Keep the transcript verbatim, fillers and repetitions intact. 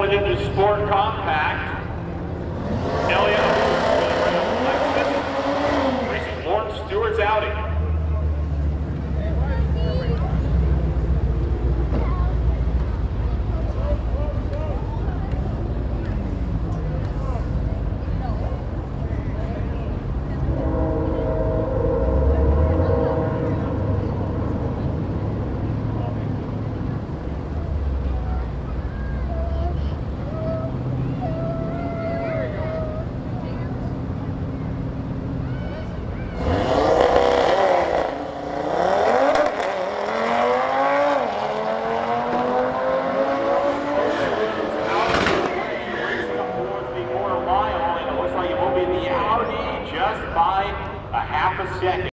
promoted into Sport Compact. Elliott racing Lawrence Stewart's Audi. Just by a half a second.